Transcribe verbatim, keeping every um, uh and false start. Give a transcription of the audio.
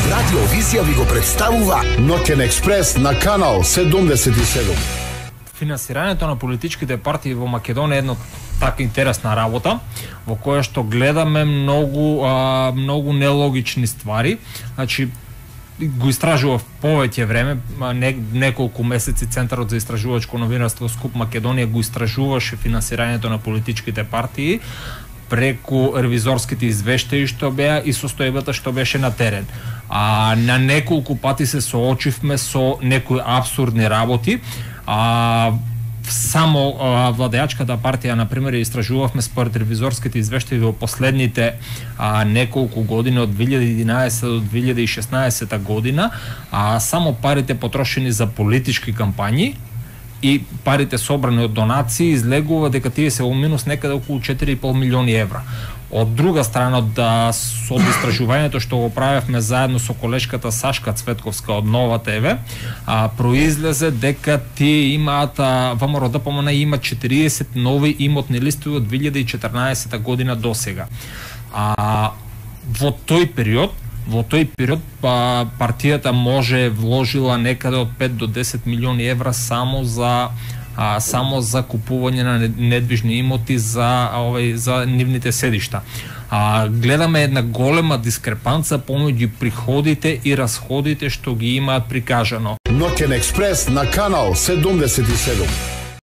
Радиовизија ви го представува Ноќен експрес на канал седумдесет и седум. Финансирањето на политичките партии во Македонија е една така интересна работа, во која што гледаме многу а, многу нелогични ствари. Значи, го истражував повеќе време, не, неколку месеци Центарот за истражувачко новинарство Скуп Македонија го истражуваше финансирањето на политичките партии преку ревизорските извештаи што беа и состојбата што беше на терен. А на неколку пати се соочивме со некои апсурдни работи. А само а, владеачката партија, на пример, истражувавме според ревизорските извештаи во последните а, неколку години од две илјади и единаесета до две илјади и шеснаесета година, а само парите потрошени за политички кампањи и парите собрани од донации излегува дека тие се во минус некаде околу четири и пол милиони евра. Од друга страна, да, со истражувањето што го правевме заедно со колешката Сашка Цветковска од Нова ТВ, а, произлезе дека тие имаат, ВМРО ДПМН има четириесет нови имотни листови од две илјади и четрнаесета година до сега. А во тој период Во тој период па, партијата може вложила некаде од пет до десет милиони евра само за а, само за купување на недвижни имоти за овој за нивните седишта. А, гледаме една голема дискрепанца помеѓу приходите и расходите што ги имаат прикажано. Ноќен експрес на канал седумдесет и седум.